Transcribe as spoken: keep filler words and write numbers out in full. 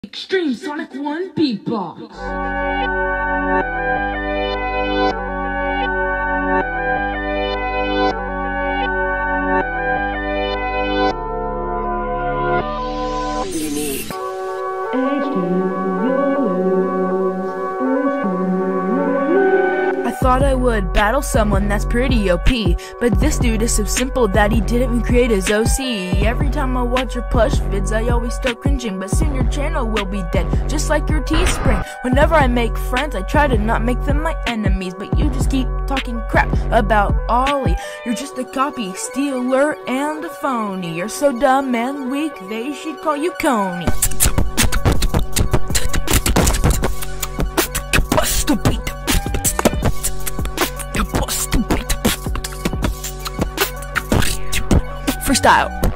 XtremeSonic one Beatbox. I thought I would battle someone that's pretty O P, but this dude is so simple that he didn't even create his O C. Every time I watch your plush vids, I always start cringing, but soon your channel will be dead, just like your Teespring. Whenever I make friends, I try to not make them my enemies, but you just keep talking crap about Ollie. You're just a copy, stealer, and a phony. You're so dumb and weak, they should call you Coney. Freestyle.